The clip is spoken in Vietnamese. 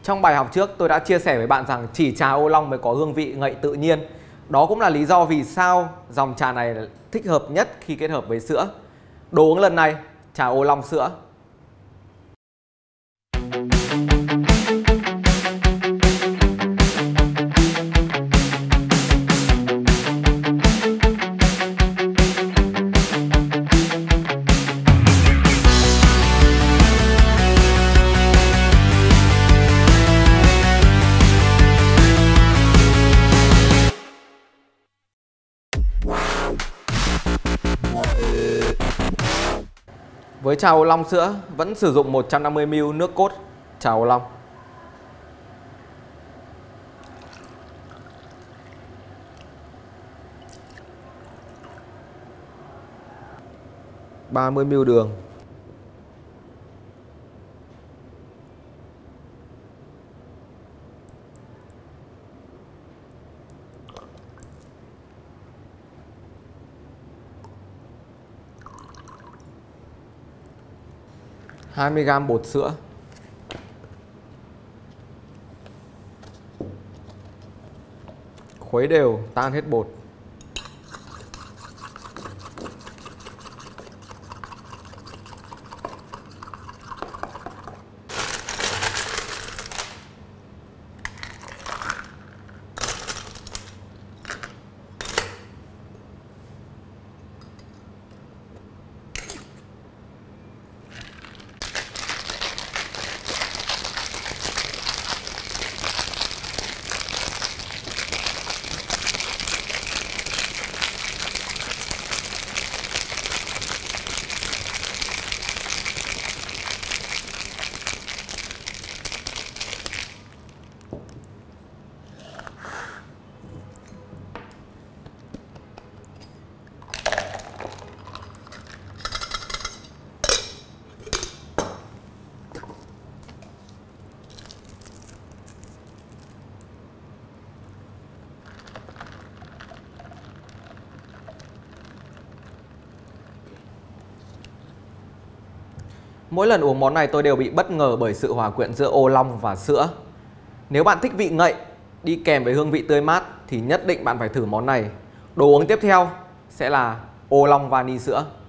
Trong bài học trước tôi đã chia sẻ với bạn rằng chỉ trà ô long mới có hương vị ngậy tự nhiên. Đó cũng là lý do vì sao dòng trà này thích hợp nhất khi kết hợp với sữa. Đồ uống lần này, trà ô long sữa. Với trà ô long sữa vẫn sử dụng 150ml nước cốt trà ô long. ,30ml đường. ,20g bột sữa. Khuấy đều tan hết bột. Mỗi lần uống món này tôi đều bị bất ngờ bởi sự hòa quyện giữa ô long và sữa. Nếu bạn thích vị ngậy đi kèm với hương vị tươi mát thì nhất định bạn phải thử món này. Đồ uống tiếp theo sẽ là ô long vani sữa.